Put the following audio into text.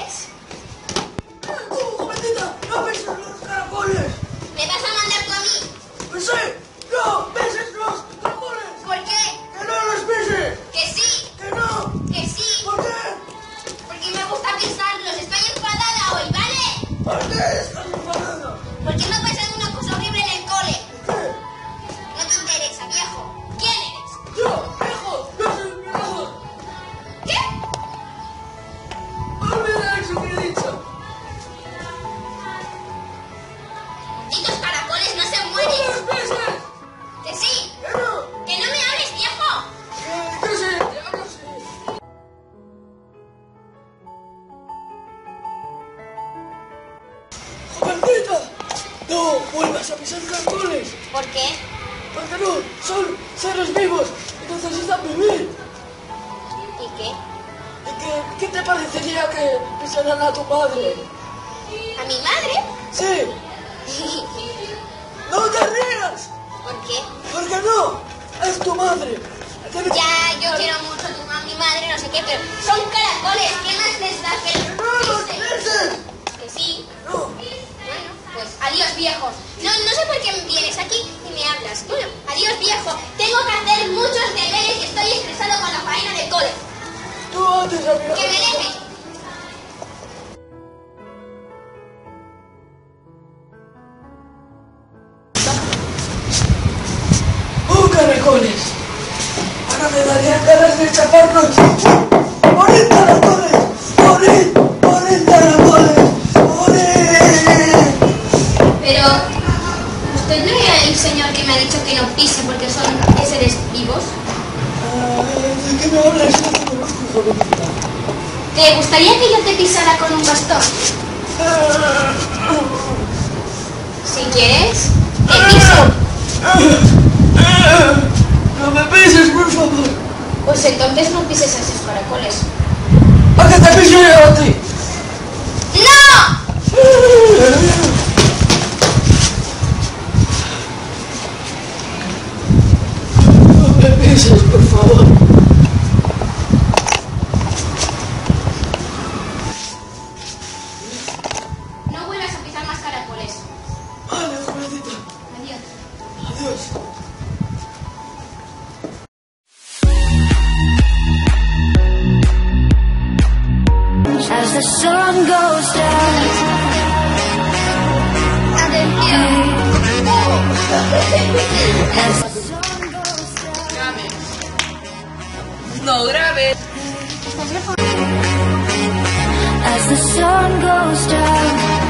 caracoles. ¡Jovencita! ¡No beses los caracoles! ¿Me vas a mandar tú a mí? ¡Pues sí! ¡No beses los caracoles! ¿Por qué? ¡Que no los beses! Que sí, ¡Que no! que sí. ¿Por qué? Porque me gusta pisarlos. Estoy enfadada hoy, ¿vale? ¿Por qué estás enfadada? Porque me ha pasado una cosa horrible en el cole. ¿Qué? No te interesa, viejo. ¿Quién eres? ¡Yo, viejo! ¡No soy un viejo! ¿Qué? ¡Olvida eso que he dicho! Malditos caracoles no se ¡No mueren. los beses! Que sí. ¡Que no! Que no me hables, viejo. ¡Que sí! ¡Te hablo sí! ¡Jovencita! ¡No vuelvas a pisar caracoles! ¿Por qué? Porque no, son seres vivos y necesitan vivir. ¿Y qué? ¿Qué te parecería que pisaran a tu madre? ¿A mi madre? Sí, no te rías, ¿Por qué? porque no, es tu madre. Ya, yo quiero mucho a mi madre, no sé qué, pero son caracoles. ¿Qué más les da que ¡Que no los beses! Que sí. No, Bueno, pues adiós, viejo. No sé por qué vienes aquí y me hablas. Bueno, adiós, viejo. Tengo que hacer muchos deberes y estoy estresado con la faena del cole. tú antes amiga. ¡Que me dejes! ¡Oh, caracoles! Ahora me darían ganas de chaparnos. ¡Morid, caracoles! ¡Morid! ¡Morid, caracoles! ¡Morid! Pero, ¿usted no era el señor que me ha dicho que no pise porque son seres vivos? ¿De qué me hablas? No te conozco, jovencita. ¿Te gustaría que yo te pisara con un bastón? Si quieres, te piso. No me pises, por favor. Pues entonces no pises a esos caracoles. ¿A qué te piso yo a ti? ¡No! No me pises, por favor. No vuelvas a pisar más caracoles. Vale, jovencita. Adiós. Adiós. As the sun goes down, as the sun goes down, No grabes. as the sun goes down.